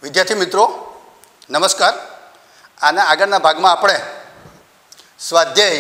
विद्यार्थी मित्रों नमस्कार। आना आगळना भागमां आपणे स्वाध्याय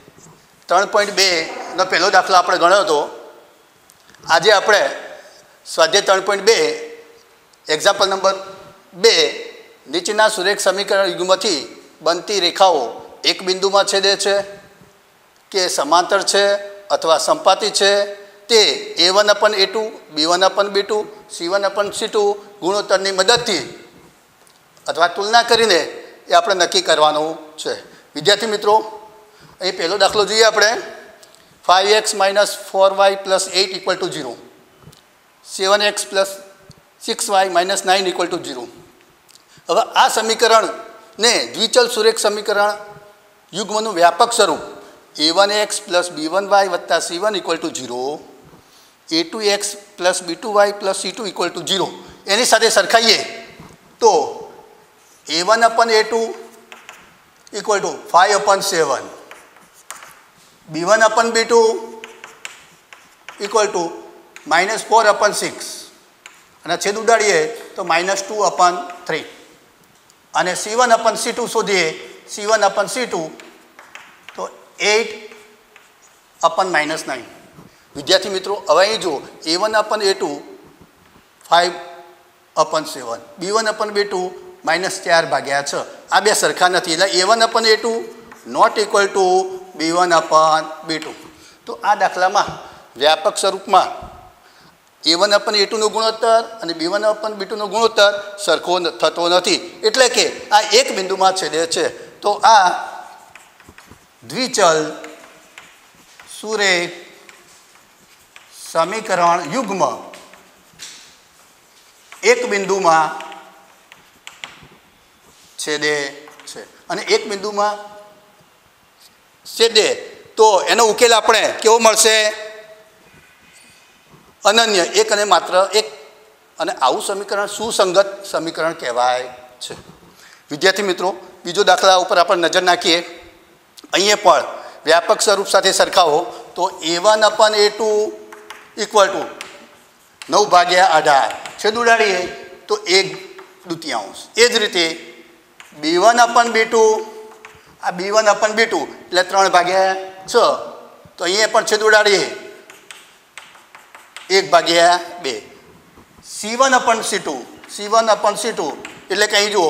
3.2 नो पहेलो दाखलो आपणे गण्यो हतो। आजे आपणे स्वाध्याय 3.2 एक्जाम्पल नंबर 2 नीचेना सुरेख समीकरण युग्मथी बनती रेखाओ एक बिंदु में छेदे छे के समांतर छे अथवा संपाती छे ते A1/A2 B1/B2 C1/C2 गुणोत्तरनी मददथी अथवा तुलना करीने ए आपणे नक्की करवानुं छे। विद्यार्थी मित्रों अहीं पहेलो दाखलो जोईए आपणे 5x - 4y + 8 = 0 7x + 6y - 9 = 0। हवे आ समीकरण ने द्विचल सुरेख समीकरण युग्मनुं व्यापक स्वरूप A1x + B1y + C1 = 0 A2x + B2y + C2 = 0 any साथे सरखाईए तो A1/A2 = 5/7 B1/B2 = -4/6 અને છેદ ઉડાડીએ તો -2/3 અને C1/C2 શોધીએ C1/C2 तो 8/-9। विद्यार्थी मित्रों हवे अहीं जो A1/A2 5/7 B1/B2 -4/6 आ बे सरखा नथी એટલે A1/A2 not equal to B1/B2। तो आ दाखलामां व्यापक स्वरूपमां A1/A2 नो गुणोत्तर अने B1/B2 नो गुणोत्तर सरखो थतो नथी एटले के आ एक बिंदुमां छेदे छे। तो आ द्विचल सुरेख समीकरण युग्म एक बिंदु में छेदे छे अने एक बिंदु में छेदे तो एनो उकेल आपणे केवो मळशे अनन्य एक अने मात्र एक अने आवुं समीकरण सुसंगत समीकरण कहेवाय छे। विद्यार्थी मित्रों बीजो दाखला उपर आपण नजर नाखीए। अहीं पण व्यापक स्वरूप साथे सरखावो तो A1/A2 = 9/18 छेद उडाડીએ तो 1/2 ए ज रीते B1/B2 आ B1/B2 એટલે 3/6 तो अहीं पण छेद उडाડીએ 1/2 C1/C2 એટલે કે અહીં જુઓ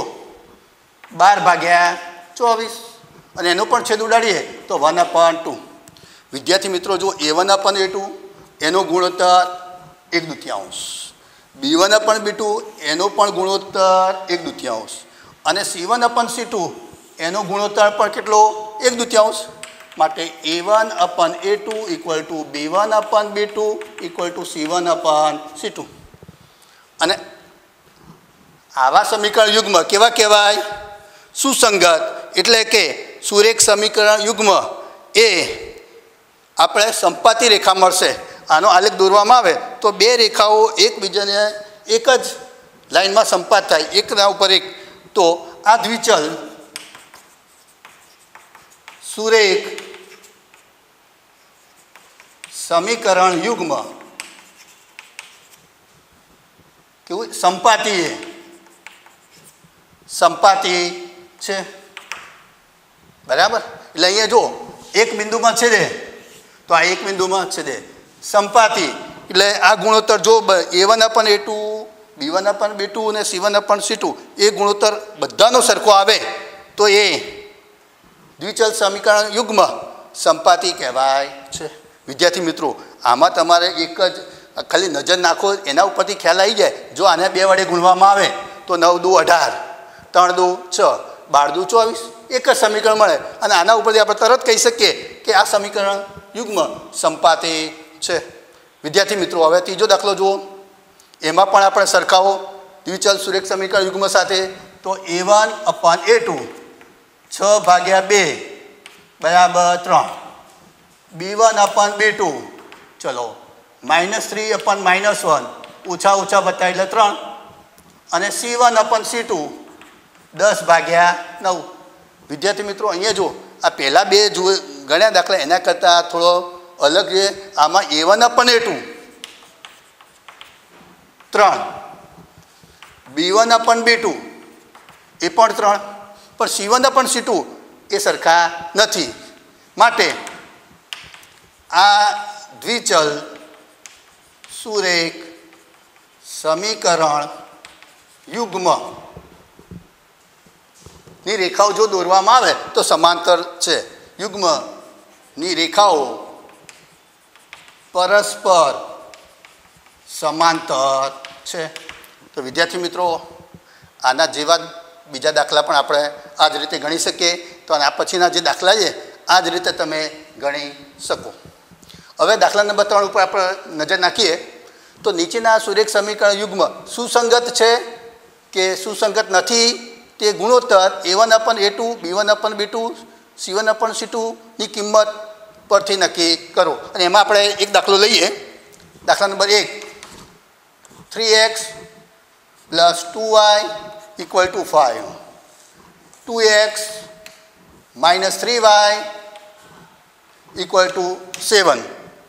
12/24 અને એનો પણ છેદ ઉડાડીએ તો 1/2। વિદ્યાર્થી મિત્રો જો A1/A2 એનો ગુણોત્તર 1/2 B1/B2 એનો પણ ગુણોત્તર 1/2 અને C1/C2 એનો ગુણોત્તર પણ કેટલો 1/2 માટે A1/A2 = B1/B2 = C1/C2 અને આવા સમીકરણ યુગ્મ કેવા કહેવાય સુસંગત એટલે કે सुरेख समीकरण युग्म ए आपणे संपाती रेखा मळशे। आनो आलेख दोरवामां आवे तो बे रेखाओ एकबीजाने एक ज लाइन में संपात थाय एकना उपर एक। तो आ द्विचल सुरेख समीकरण युग्म केवुं संपाती छे बराबर। એટલે અહીંયા જો એક બિંદુમાં છેદે તો આ એક બિંદુમાં છેદે સંપાતી એટલે આ ગુણોત્તર જો A1/A2 B1/B2 અને C1/C2 એ ગુણોત્તર બધાનો સરખો આવે તો એ દ્વિચલ સમીકરણ યુગ્મ સંપાતી કહેવાય છે। વિદ્યાર્થી મિત્રો આમાં તમારે એક જ ખાલી નજર નાખો એના ઉપરથી ખ્યાલ આવી જાય। જો આને 2 વડે ગુણવામાં આવે તો 9×2 = 18 3×2 = 6 12×2 = 24 एक ज समीकरण मळे अने आना उपरथी आपणे तरत कही शकीए कि आ समीकरण युग्म संपाती छे। विद्यार्थी मित्रों हवे तीजो दाखलो जुओ। एमां पण आपणे सरखावो द्विचल सुरेख समीकरण युग्म साथे तो A1/A2 6/2 = 3 B1/B2 चलो -3/-1 ओछा ओछा वत्ता एटले 3 अने C1/C2 10/9। विद्यार्थी मित्रों अहीं जो आ पहला बे जो गण्या दाखला एना करता थोड़ो अलग है। आमां A1/A2 3 B1 upon B2 એ પણ 3, પણ C1 upon C2 એ સરખા નથી. માટે આ દ્વિચલ સુરેખ સમીકરણ યુગ્મની રેખાઓ જો દોરવામાં આવે તો સમાંતર છે. યુગ્મની રેખાઓ પરસ્પર સમાંતર છે. તો વિદ્યાર્થી મિત્રો, આના જેવા બીજા દાખલા પણ આપણે આ જ રીતે ગણી શકીએ. તો આના પછીના જે દાખલા છે આ જ રીતે તમે ગણી શકો. હવે દાખલા નંબર 3 ઉપર આપણે નજર નાખીએ તો નીચેના સુરેખ સમીકરણ યુગ્મ સુસંગત છે કે સુસંગત નથી તે ગુણોત્તર A1 upon A2, B1 upon B2, C1 upon C2 ની કિંમત પરથી નક્કી કરો. અને એમાં આપણે એક દાખલો લઈએ. દાખલા number 1, 3x plus 2y equal to 5, 2x minus 3y equal to 7.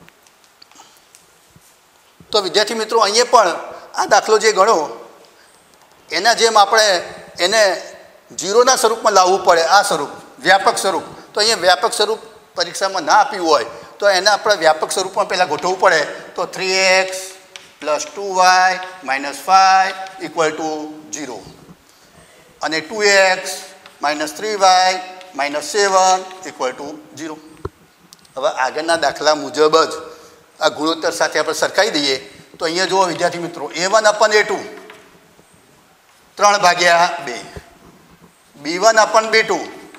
તો વિદ્યાર્થી મિત્રો, અહીંયા પણ આ દાખલો જે ગણો એના જેમ આપણે એને જીરોના સ્વરૂપમાં લાવવું પડે. આ સ્વરૂપ વ્યાપક સ્વરૂપ. તો અહીંયા વ્યાપક સ્વરૂપ પરીક્ષામાં ના આપ્યું હોય તો એને આપણે વ્યાપક સ્વરૂપમાં પહેલાં ગોઠવવું પડે. તો 3x plus 2y minus 5 equal to 0 અને 2x minus 3y minus 7 equal to 0. હવે આગળના દાખલા મુજબ જ આ ગુણોત્તર સાથે આપણે સરખાઈ દઈએ તો અહીંયા જુઓ વિદ્યાર્થી મિત્રો, A1 upon A2 3/2, B1 upon B2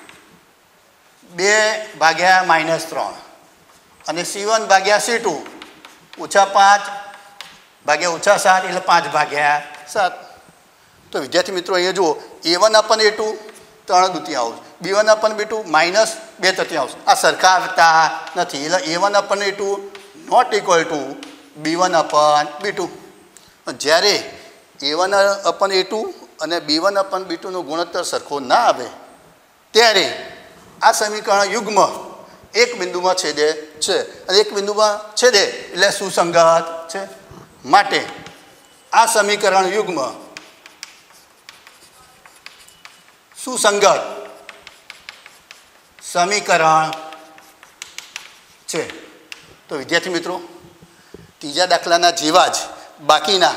2/-3 અને C1 ભાગ્યા C2 -5 ભાગ્યા -7 એટલે 5/7. તો વિદ્યાર્થી મિત્રો, અહીંયા જુઓ A1 upon A2 3/2, B1 upon B2 -2/3. આ સરખા આવતા નથી એટલે A1 upon A2 not equal to B1 upon B2. જ્યારે A1 upon A2 અને B1 upon B2 નો ગુણોત્તર સરખો ના આવે ત્યારે આ સમીકરણ યુગ્મ એક બિંદુમાં છેદે છે. અને એક બિંદુમાં છેદે એટલે સુસંગત છે. માટે આ સમીકરણ યુગ્મ સુસંગત સમીકરણ છે. તો વિદ્યાર્થી મિત્રો, ત્રીજા દાખલાના જેવા જ બાકીના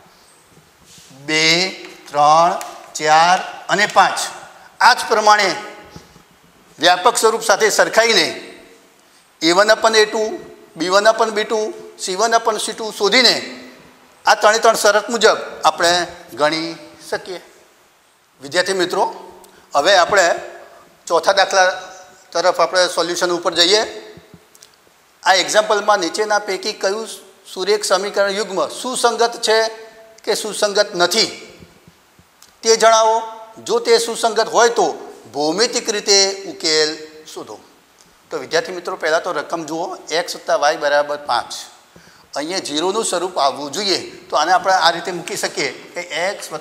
2, 3, 4 અને 5 આ જ પ્રમાણે વ્યાપક સ્વરૂપ સાથે સરખાઈને A1 upon A2, B1 upon B2, C1 upon C2 શોધીને આ 3 શરત મુજબ આપણે ગણી શકીએ. વિદ્યાર્થી મિત્રો, હવે આપણે ચોથા દાખલા તરફ આપણે સોલ્યુશન ઉપર જઈએ. આ એક્ઝામ્પલમાં નીચેના પૈકી કયું સુરેખ સમીકરણ યુગ્મ સુસંગત છે કે સુસંગત નથી તે જણાવો. જો તે સુસંગત હોય તો ભૌમિતિક રીતે ઉકેલ શોધો. તો વિદ્યાર્થી મિત્રો, પહેલાં તો રકમ જુઓ, x + y = 5. અહીંયા 0નું સ્વરૂપ આવવું જોઈએ. તો આને આપણે આ રીતે મૂકી શકીએ કે x + y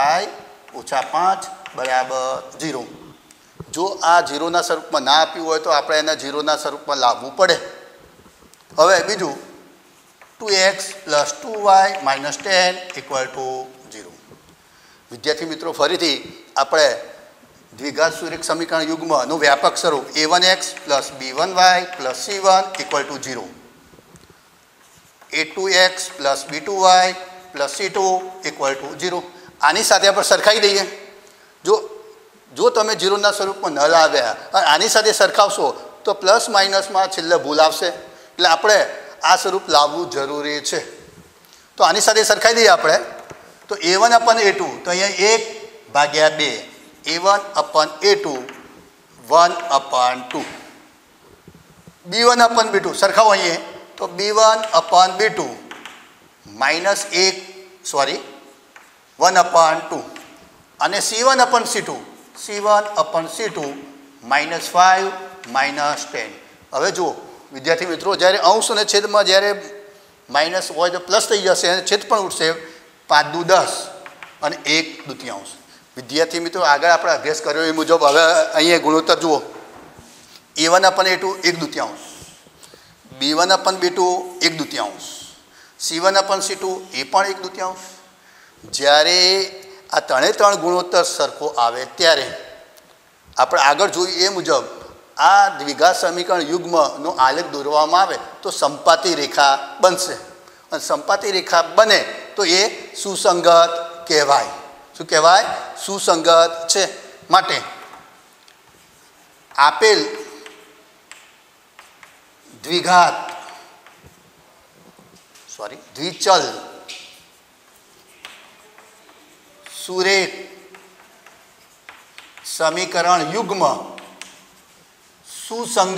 - 5 = 0. જો આ 0ના સ્વરૂપમાં ના આપ્યું હોય તો આપણે એને 0ના સ્વરૂપમાં લાવવું પડે. હવે બીજું 2x + 2y - 10 = 0. વિદ્યાર્થી મિત્રો, ફરીથી આપણે દ્વિઘાત સુરેખ સમીકરણ યુગ્મનું વ્યાપક સ્વરૂપ A1x + B1y + C1 = 0, A2x + B2y + C2 = 0. આની સાથે આપણે સરખાઈ દઈએ. જો તમે 0ના સ્વરૂપમાં ન લાવ્યા અને આની સાથે સરખાવશો તો પ્લસ માઇનસમાં છેલ્લે ભૂલ આવશે. એટલે આપણે આ સ્વરૂપ લાવવું જરૂરી છે. તો આની સાથે સરખાઈ દઈએ આપણે. તો A1 upon A2 તો અહીંયા 1/2, A1 upon A2 1/2, B1 upon B2 સરખાવો અહીંયા. તો B1 upon B2 -1/2 અને C1 upon C2 -5 -10. હવે જુઓ વિદ્યાર્થી મિત્રો, જ્યારે અંશ અને છેદમાં જ્યારે માઇનસ હોય તો પ્લસ થઈ જશે અને છેદ પણ ઉઠશે. 5×10 અને 1/2. વિદ્યાર્થી મિત્રો, આગળ આપણે અભ્યાસ કર્યો એ મુજબ હવે અહીંયા ગુણોત્તર જુઓ. A1 upon A2 1/2, B1 upon B2 1/2, C1 upon C2 એ પણ 1/2. જ્યારે આ ત્રણે ગુણોત્તર સરખો આવે ત્યારે આપણે આગળ જોયું એ મુજબ આ દ્વિઘાત સમીકરણ યુગ્મનો આલેખ દોરવામાં આવે તો સંપાતી રેખા બનશે અને સંપાતી રેખા બને તો એ સુસંગત કહેવાય. શું કહેવાય? સુસંગત છે. માટે આપેલ દ્વિચલ સુરેખ સમીકરણ યુગ્મ સુસંગત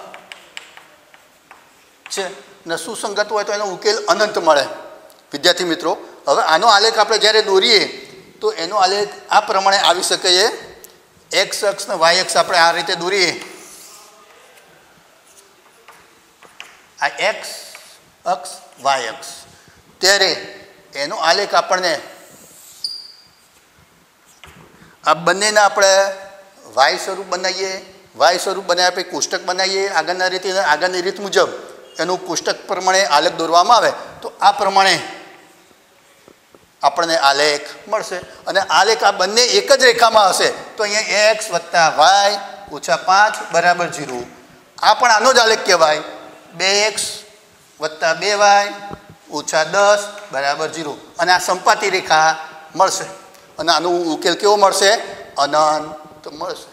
છે ને સુસંગત હોય તો એનો ઉકેલ અનંત મળે. વિદ્યાર્થી મિત્રો, હવે આનો આલેખ આપણે જ્યારે દોરીએ તો એનો આલેખ આ પ્રમાણે આવી શકે છે. એક્સ અક્ષ ને વાય અક્ષ આપણે આ રીતે દોરીએ. આ એક્સ અક્ષ વાય અક્ષ, ત્યારે એનો આલેખ આપણને આ બંનેના આપણે વાય સ્વરૂપ બનાવીએ. વાય સ્વરૂપ બનાવ્યા પછી કોષ્ટક બનાવીએ. આગળની રીત મુજબ એનું કોષ્ટક પ્રમાણે આલેખ દોરવામાં આવે તો આ પ્રમાણે આપણને આલેખ મળશે. અને આલેખ આ બંને એક જ રેખામાં હશે તો અહીંયા એક્સ વત્તા વાય ઓછા 5 બરાબર 0. આ પણ આનો જ આલેખ કહેવાય. 2x વત્તા 2y ઓછા 10 બરાબર 0. અને આ સંપાતી રેખા મળશે અને આનો ઉકેલ કેવો મળશે? અનંત મળશે.